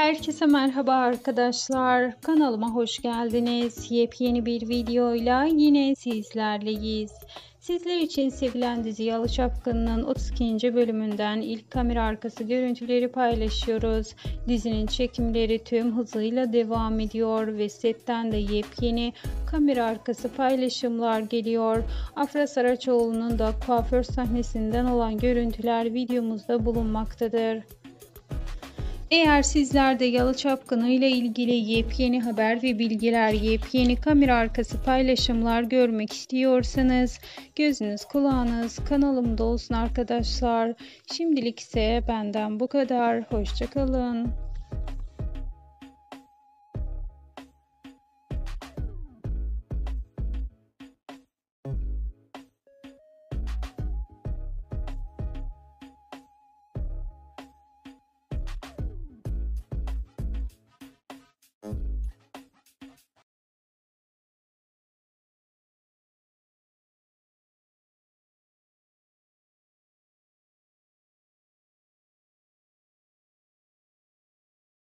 Herkese merhaba arkadaşlar. Kanalıma hoş geldiniz. Yepyeni bir videoyla yine sizlerleyiz. Sizler için sevilen dizi Yalı Çapkını'nın 32. bölümünden ilk kamera arkası görüntüleri paylaşıyoruz. Dizinin çekimleri tüm hızıyla devam ediyor ve setten de yepyeni kamera arkası paylaşımlar geliyor. Afra Saraçoğlu'nun da kuaför sahnesinden olan görüntüler videomuzda bulunmaktadır. Eğer sizler de Yalı Çapkını ile ilgili yepyeni haber ve bilgiler, yepyeni kamera arkası paylaşımlar görmek istiyorsanız gözünüz kulağınız kanalımda olsun arkadaşlar. Şimdilik ise benden bu kadar. Hoşça kalın.